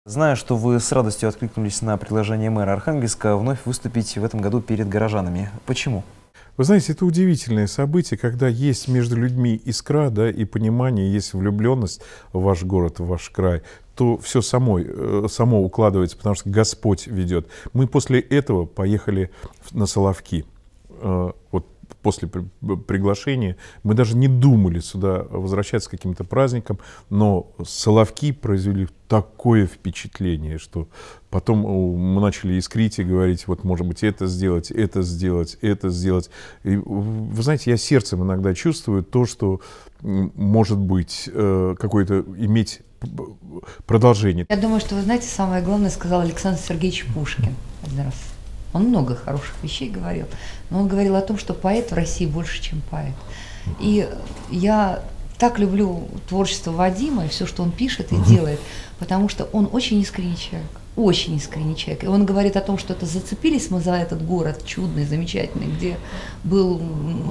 Знаю, что вы с радостью откликнулись на предложение мэра Архангельска вновь выступить в этом году перед горожанами. Почему? Вы знаете, это удивительное событие, когда есть между людьми искра, да, и понимание, есть влюбленность в ваш город, в ваш край, то все само укладывается, потому что Господь ведет. Мы после этого поехали на Соловки. Вот после приглашения мы даже не думали сюда возвращаться к каким-то праздникам, но Соловки произвели такое впечатление, что потом мы начали искрить и говорить, вот может быть это сделать, это сделать, это сделать. И, вы знаете, я сердцем иногда чувствую то, что может быть какое-то иметь продолжение. Я думаю, что вы знаете, самое главное сказал Александр Сергеевич Пушкин один раз. Он много хороших вещей говорил, но он говорил о том, что поэт в России больше, чем поэт. И я так люблю творчество Вадима и все, что он пишет и делает, потому что он очень искренний человек, очень искренний человек. И он говорит о том, что это зацепились мы за этот город чудный, замечательный, где был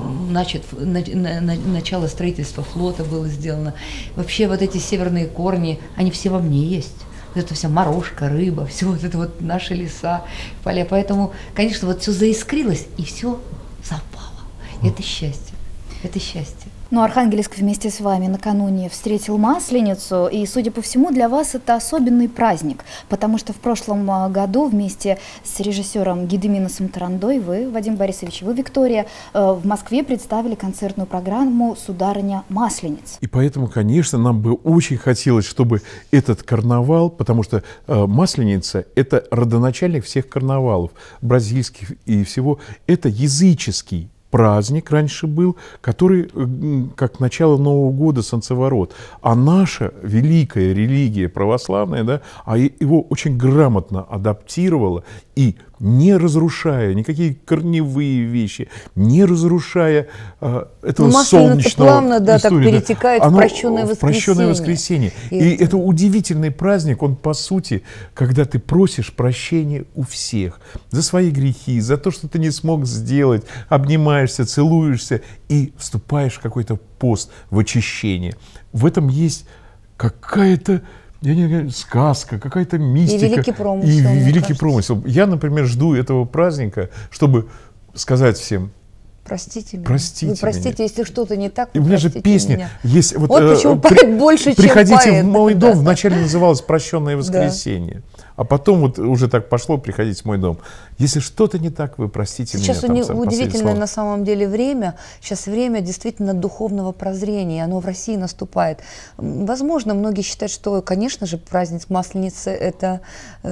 начало строительства флота было сделано. Вообще вот эти северные корни, они все во мне есть. Вот это вся морожка, рыба, все вот это вот наши леса, поля. Поэтому, конечно, вот все заискрилось и все запало. Это счастье, это счастье. Но Архангельск вместе с вами накануне встретил Масленицу, и, судя по всему, для вас это особенный праздник, потому что в прошлом году вместе с режиссером Гедеминосом Тарандой вы, Вадим Борисович, вы, Виктория, в Москве представили концертную программу «Сударыня Маслениц». И поэтому, конечно, нам бы очень хотелось, чтобы этот карнавал, потому что Масленица – это родоначальник всех карнавалов, бразильских и всего, это языческий праздник раньше был, который как начало Нового года, солнцеворот. А наша великая религия православная, да, его очень грамотно адаптировала и не разрушая никакие корневые вещи, не разрушая этого солнечного плавно, да, так перетекает в прощенное воскресенье. И это удивительный праздник, он по сути, когда ты просишь прощения у всех за свои грехи, за то, что ты не смог сделать, обнимаешься, целуешься и вступаешь в какой-то пост, в очищение. В этом есть какая-то сказка, какая-то мистика. И великий промысел. И великий промысел. Я, например, жду этого праздника, чтобы сказать всем: простите меня. Простите вы простите, меня. Если что-то не так, и у меня же песня меня. есть. Вот почему поэт больше, чем приходите поэт. в мой дом. Вначале называлось «Прощенное воскресенье». Да. А потом вот уже так пошло: приходите в мой дом. Если что-то не так, вы простите Сейчас меня. Сейчас удивительное на самом деле время. Сейчас время действительно духовного прозрения. Оно в России наступает. Возможно, многие считают, что, конечно же, праздник Масленицы – это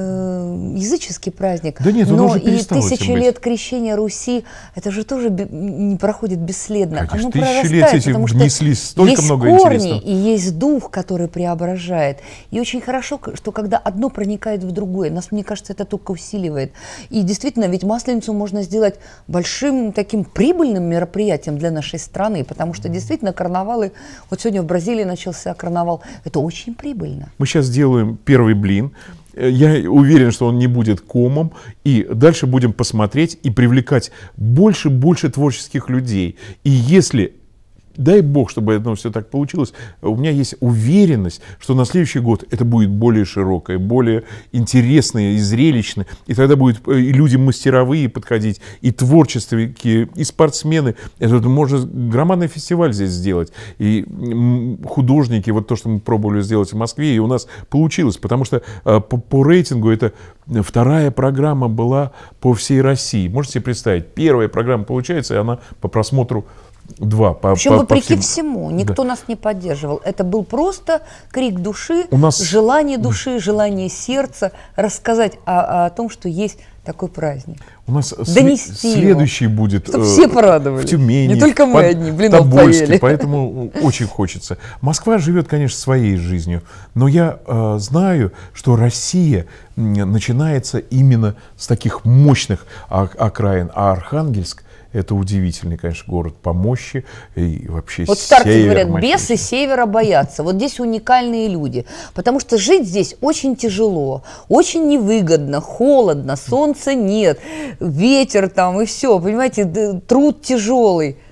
языческий праздник. Да нет, он но уже и перестал 1000 лет крещения Руси, это же тоже не проходит бесследно. Конечно, Оно 1000 лет эти внеслись столько много интересного. Есть интересного. корни и есть дух, который преображает. И очень хорошо, что когда одно проникает в другое, нас, мне кажется, это только усиливает. И действительно, ведь Масленицу можно сделать большим таким прибыльным мероприятием для нашей страны, потому что действительно карнавалы, вот сегодня в Бразилии начался карнавал, это очень прибыльно. Мы сейчас делаем первый блин. Я уверен, что он не будет комом, и дальше будем посмотреть и привлекать больше творческих людей. И если, дай Бог, чтобы это все так получилось, у меня есть уверенность, что на следующий год это будет более широкое, более интересное и зрелищное. И тогда будут и люди мастеровые подходить, и творческие, и спортсмены. Это можно громадный фестиваль здесь сделать. И художники, вот то, что мы пробовали сделать в Москве, и у нас получилось. Потому что по рейтингу это вторая программа была по всей России. Можете себе представить, первая программа получается, и она по просмотру 2. Причем вопреки всему, никто нас не поддерживал. Это был просто крик души, желание души, желание сердца рассказать о том, что есть такой праздник. У нас следующий будет все порадовались. В Тюмени, не только мы одни, блинов поели. Поэтому очень хочется. Москва живет, конечно, своей жизнью, но я знаю, что Россия начинается именно с таких мощных окраин, а Архангельск — это удивительный, конечно, город по мощи и вообще вот старцы говорят, бесы севера боятся. Вот здесь уникальные люди, потому что жить здесь очень тяжело, очень невыгодно, холодно, солнца нет, ветер там и все, понимаете, труд тяжелый.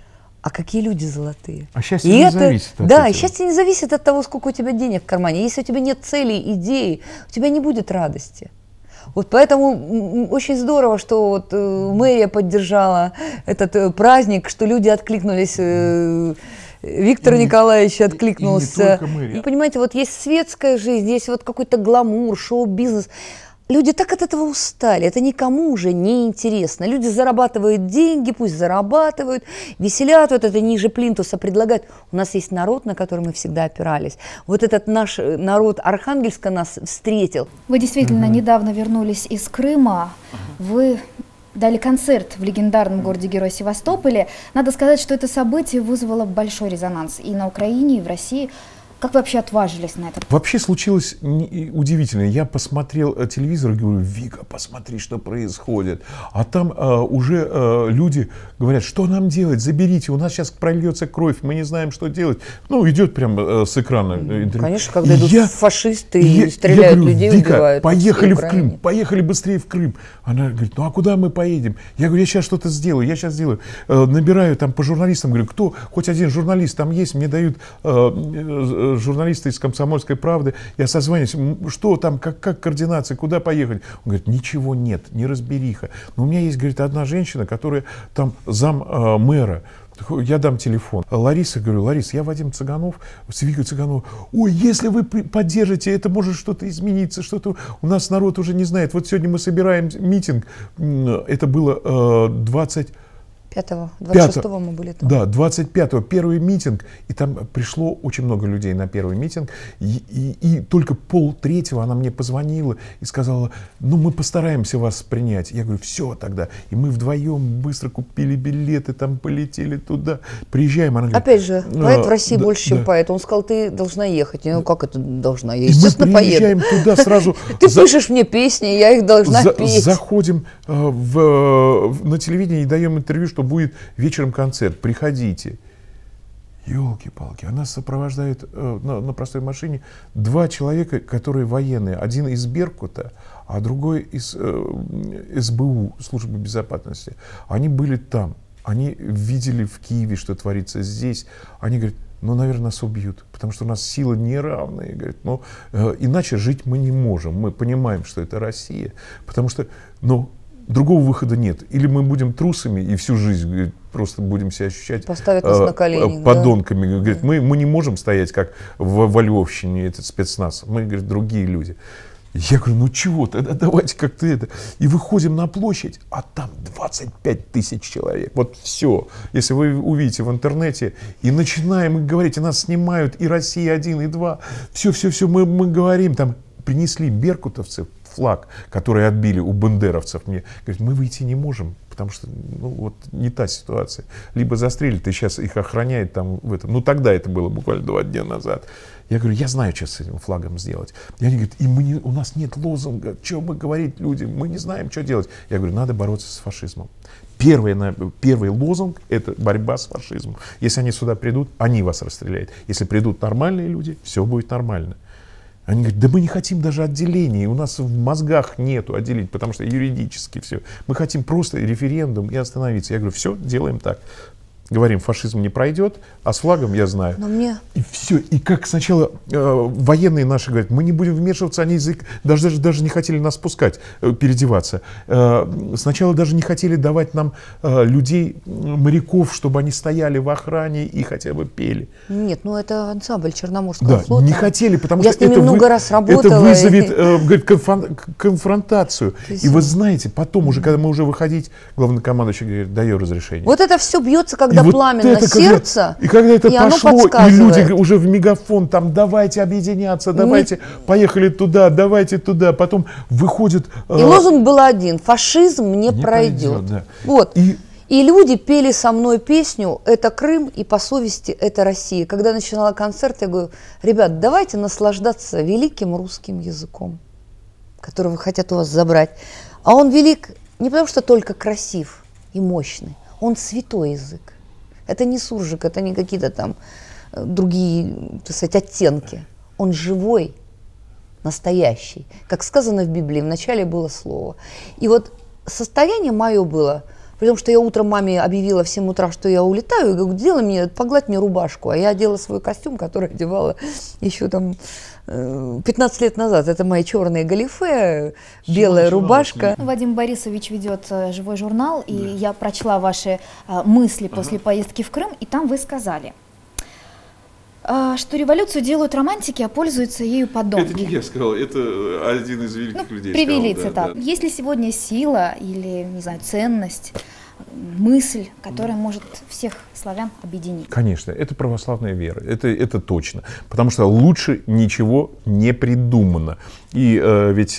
А какие люди золотые. А счастье не зависит от Да, этого. и счастье не зависит от того, сколько у тебя денег в кармане. Если у тебя нет целей, идей, у тебя не будет радости. Вот поэтому очень здорово, что вот мэрия поддержала этот праздник, что люди откликнулись, Виктор Николаевич откликнулся. И не только мэрия. И, понимаете, вот есть светская жизнь, есть вот какой-то гламур, шоу-бизнес. Люди так от этого устали, это никому уже не интересно. Люди зарабатывают деньги, пусть зарабатывают, веселят, вот это ниже плинтуса предлагают. У нас есть народ, на который мы всегда опирались. Вот этот наш народ Архангельска нас встретил. Вы действительно недавно вернулись из Крыма. Вы дали концерт в легендарном городе-герой Севастополе. Надо сказать, что это событие вызвало большой резонанс и на Украине, и в России. Как вы вообще отважились на это? Вообще случилось удивительно. Я посмотрел телевизор и говорю: Вика, посмотри, что происходит. А там уже люди говорят: что нам делать? Заберите, у нас сейчас прольется кровь, мы не знаем, что делать. Ну, идет прям с экрана интервью. Конечно, когда идут фашисты и стреляют говорю: людей, Вика, убивают. поехали в Крым, поехали быстрее в Крым. Она говорит: ну а куда мы поедем? Я говорю: я сейчас что-то сделаю, я сейчас сделаю. Набираю там по журналистам, говорю: кто, хоть один журналист там есть, мне дают журналисты из «Комсомольской правды», я созваниваюсь: что там, как координация, куда поехать? Он говорит: ничего нет, неразбериха. Но у меня есть, говорит, одна женщина, которая там зам мэра. Я дам телефон. Лариса, говорю: Ларис, я Вадим Цыганов, с Викой Цыгановой. Ой, если вы поддержите, это может что-то измениться, что-то у нас народ уже не знает. Вот сегодня мы собираем митинг, это было 26-го мы были там. Да, 25-го первый митинг, и там пришло очень много людей на первый митинг, и только 2:30 она мне позвонила и сказала: ну мы постараемся вас принять. Я говорю: все тогда. И мы вдвоем быстро купили билеты, там полетели туда, приезжаем. Она говорит: опять же, поэт в России да, больше, чем да. поэт. Он сказал: ты должна ехать. Я говорю: как это должна? Я, И мы естественно, приезжаем поеду. туда сразу. Ты пишешь мне песни, я их должна петь. Заходим на телевидение и даем интервью, что будет вечером концерт, приходите. Ёлки-палки, она сопровождает на простой машине 2 человека, которые военные. Один из Беркута, а другой из СБУ, службы безопасности. Они были там, они видели в Киеве, что творится здесь. Они говорят: ну, наверное, нас убьют, потому что у нас силы неравные. Говорят: ну, иначе жить мы не можем. Мы понимаем, что это Россия, потому что, ну, другого выхода нет. Или мы будем трусами и всю жизнь, говорит, просто будем себя ощущать поставят нас на колени, подонками. Да? Говорит: мы не можем стоять, как во Львовщине, этот спецназ. Мы, говорит, другие люди. Я говорю: ну чего, тогда давайте как-то это. И выходим на площадь, а там 25 тысяч человек. Вот все. Если вы увидите в интернете, и начинаем говорить, и нас снимают, и «Россия-1», и «2». Все, мы говорим, там принесли беркутовцы флаг, который отбили у бандеровцев. Мне говорят: мы выйти не можем, потому что, ну, вот не та ситуация. Либо застрелят, и сейчас их охраняет там в этом. Ну, тогда это было буквально 2 дня назад. Я говорю: я знаю, что с этим флагом сделать. И они говорят: у нас нет лозунга, что мы говорить людям, мы не знаем, что делать. Я говорю: надо бороться с фашизмом. Первый лозунг – это борьба с фашизмом. Если они сюда придут, они вас расстреляют. Если придут нормальные люди, все будет нормально. Они говорят: да мы не хотим даже отделений, у нас в мозгах нету отделений, потому что юридически все. Мы хотим просто референдум и остановиться. Я говорю: все, делаем так. Говорим: фашизм не пройдет, а с флагом я знаю. Но мне... И все. И как сначала военные наши говорят: мы не будем вмешиваться, они даже не хотели нас пускать, переодеваться. Сначала даже не хотели давать нам людей, моряков, чтобы они стояли в охране и хотя бы пели. Нет, ну это ансамбль Черноморского флота. Да, не хотели, потому я что с ними много раз работала, это вызовет говорит, конфронтацию. есть... И вы знаете, потом уже, когда мы уже выходить, главнокомандующий говорит: даю разрешение. Вот это все бьется, когда вот пламенно это, сердце, и когда это оно пошло, и подсказывает. люди уже в мегафон там: давайте объединяться, давайте, поехали туда, давайте туда. Потом выходит... И лозунг был один: фашизм не пройдет. Да. Вот. И люди пели со мной песню «Это Крым» и «По совести это Россия». Когда я начинала концерт, я говорю: ребят, давайте наслаждаться великим русским языком, которого хотят у вас забрать. А он велик не потому, что только красив и мощный, он святой язык. Это не суржик, это не какие-то там другие, так сказать, оттенки. Он живой, настоящий. Как сказано в Библии, вначале было слово. И вот состояние мое было: Потому что я утром маме объявила в 7 утра, что я улетаю, и говорю, сделай мне, погладь мне рубашку. А я одела свой костюм, который одевала еще там 15 лет назад. Это мои черные галифе, белая рубашка. Вадим Борисович ведет живой журнал, и я прочла ваши мысли после поездки в Крым, и там вы сказали, что революцию делают романтики, а пользуются ею подонки. Это не я сказал, это один из великих людей привели сказал, цитату. да. Есть ли сегодня сила или, не знаю, ценность, мысль, которая может всех славян объединить? Конечно, это православная вера, это точно. Потому что лучше ничего не придумано. И ведь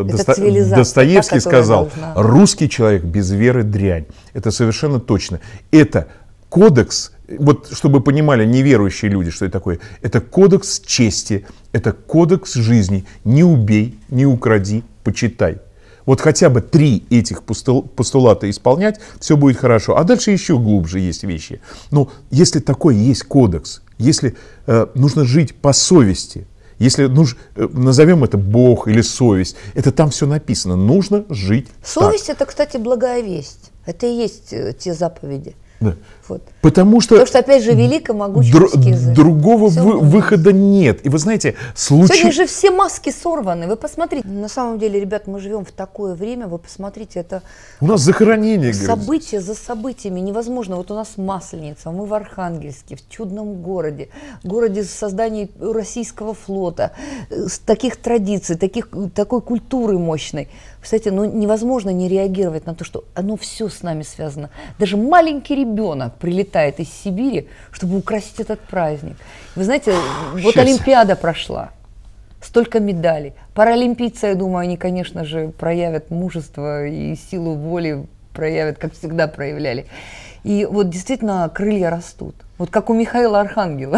Достоевский сказал, русский человек без веры дрянь. Это совершенно точно. Это кодекс, вот чтобы понимали неверующие люди, что это такое, это кодекс чести, это кодекс жизни. Не убей, не укради, почитай. Вот хотя бы 3 этих постулата исполнять, все будет хорошо. А дальше еще глубже есть вещи. Но если такой есть кодекс, если нужно жить по совести, если назовем это Бог или совесть, это там все написано. Нужно жить Совесть так. Это, кстати, благая весть. Это и есть те заповеди. Да. Вот. Потому что, опять же, велико могучий русский язык. Другого выхода нет. И вы знаете, Сегодня же все маски сорваны. Вы посмотрите. На самом деле, ребят, мы живем в такое время. Вы посмотрите, это у нас захоронение. события за событиями. Невозможно. Вот у нас Масленица, мы в Архангельске, в чудном городе создания российского флота, таких традиций, такой культуры мощной. Кстати, невозможно не реагировать на то, что оно все с нами связано. Даже маленький ребенок прилетает из Сибири, чтобы украсить этот праздник. Вы знаете, вот Олимпиада прошла, столько медалей. Паралимпийцы, я думаю, они, конечно же, проявят мужество и силу воли, проявят, как всегда проявляли. И вот действительно крылья растут. Вот как у Михаила Архангела.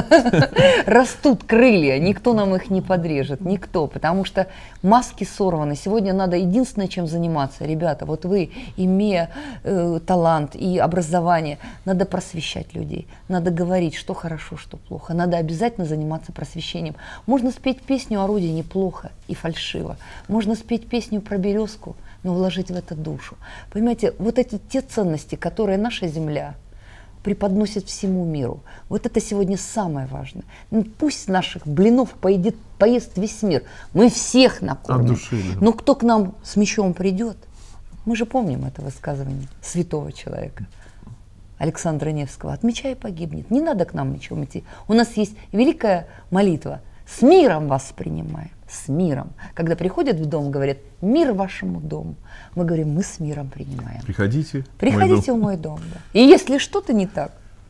Растут крылья, никто нам их не подрежет, никто, потому что маски сорваны. Сегодня надо единственное, чем заниматься, ребята, вот вы, имея талант и образование, надо просвещать людей, надо говорить, что хорошо, что плохо, надо обязательно заниматься просвещением. Можно спеть песню о родине плохо и фальшиво, можно спеть песню про березку, но вложить в это душу. Понимаете, вот эти те ценности, которые наша земля преподносит всему миру. Вот это сегодня самое важное. Пусть наших блинов поест весь мир. Мы всех накормим. Души, да. Но кто к нам с мечом придет? Мы же помним это высказывание святого человека Александра Невского. От меча и погибнет. Не надо к нам мечом идти. У нас есть великая молитва. С миром вас принимаем. С миром. Когда приходят в дом, говорят, мир вашему дому. Мы говорим, мы с миром принимаем. Приходите в мой дом. Да. И если что-то не так,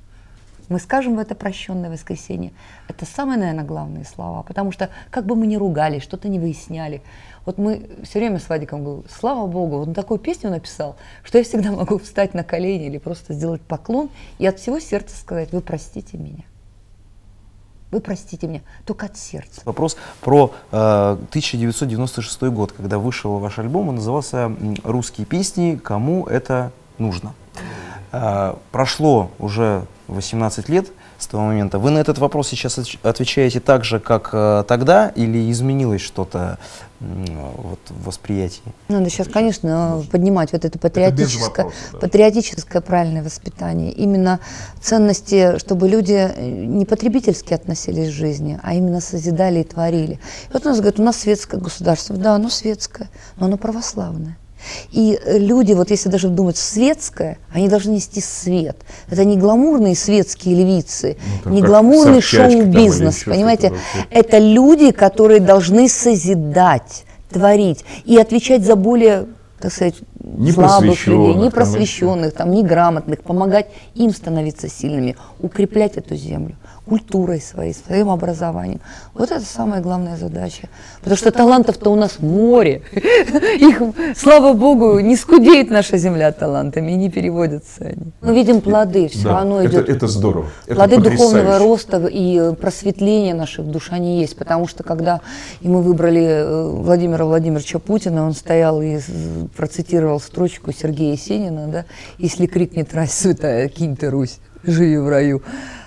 мы скажем в это прощенное воскресенье. Это самые, наверное, главные слова. Потому что как бы мы ни ругались, что-то не выясняли. Вот мы все время с Вадиком говорим, слава Богу, он такую песню написал, что я всегда могу встать на колени или просто сделать поклон и от всего сердца сказать, вы простите меня. Вы простите меня, только от сердца. Вопрос про 1996 год, когда вышел ваш альбом, он назывался «Русские песни. Кому это нужно?». Прошло уже 18 лет с того момента. Вы на этот вопрос сейчас отвечаете так же, как тогда, или изменилось что-то вот, в восприятии? Надо сейчас, конечно, поднимать вот это патриотическое правильное воспитание. Именно ценности, чтобы люди не потребительски относились к жизни, а именно созидали и творили. И вот у нас говорят, у нас светское государство. Да, оно светское, но оно православное. И люди, вот если даже думать светское, они должны нести свет. Это не гламурные светские львицы, не гламурный шоу-бизнес, понимаете? Это люди, которые должны созидать, творить и отвечать за более, так сказать, слабых людей, непросвещенных, там, неграмотных, помогать им становиться сильными, укреплять эту землю культурой своей, своим образованием. Вот это самая главная задача. Потому что талантов-то у нас море. Их, слава Богу, не скудеет наша земля талантами, и не переводятся они. Мы видим плоды, все равно идет. Это здорово. Плоды духовного роста и просветления наших душ, они есть. Потому что когда мы выбрали Владимира Владимировича Путина, он стоял и процитировал строчку Сергея Есенина, да, «Если крикнет Рась святая, кинь ты Русь, живи в раю».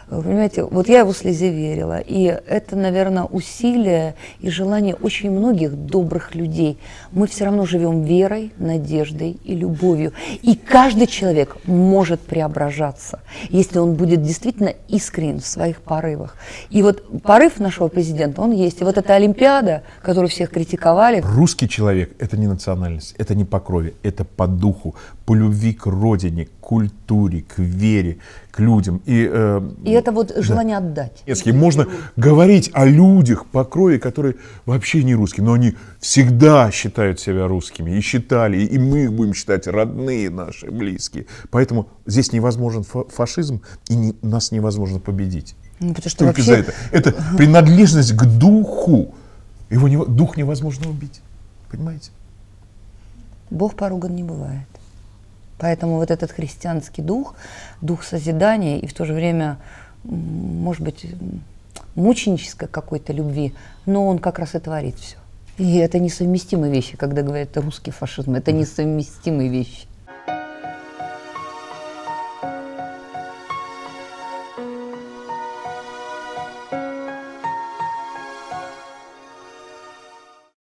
Вы понимаете, вот я его слезе верила, и это, наверное, усилие и желание очень многих добрых людей. Мы все равно живем верой, надеждой и любовью. И каждый человек может преображаться, если он будет действительно искренен в своих порывах. И вот порыв нашего президента, он есть. И вот эта Олимпиада, которую всех критиковали. Русский человек – это не национальность, это не по крови, это по духу, по любви к родине, к культуре, к вере, к людям. И это вот желание отдать. Можно говорить о людях по крови, которые вообще не русские, но они всегда считают себя русскими и считали, и мы их будем считать родные наши, близкие. Поэтому здесь невозможен фашизм, и нас невозможно победить. Потому что только вообще... за это. Это принадлежность к духу. Дух невозможно убить. Понимаете? Бог поруган не бывает. Поэтому вот этот христианский дух, дух созидания и в то же время, может быть, мученической какой-то любви, но он как раз и творит все. И это несовместимые вещи, когда говорят русский фашизм, это несовместимые вещи.